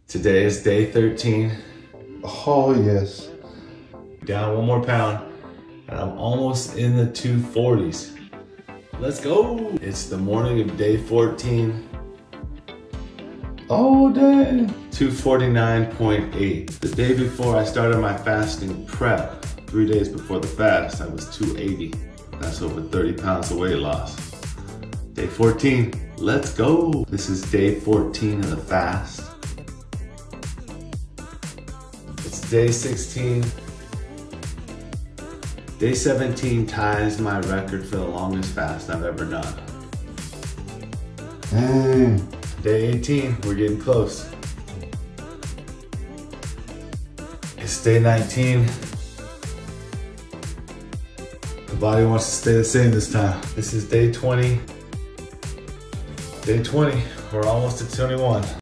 Today is day 13. Oh, yes. Down 1 more pound, and I'm almost in the 240s. Let's go. It's the morning of day 14. Oh, dang. 249.8. The day before I started my fasting prep, 3 days before the fast, I was 280. That's over 30 pounds of weight loss. Day 14, let's go. This is day 14 of the fast. It's day 16. Day 17 ties my record for the longest fast I've ever done. Dang. Day 18, we're getting close. It's day 19. The body wants to stay the same this time. This is day 20. Day 20, we're almost at 21.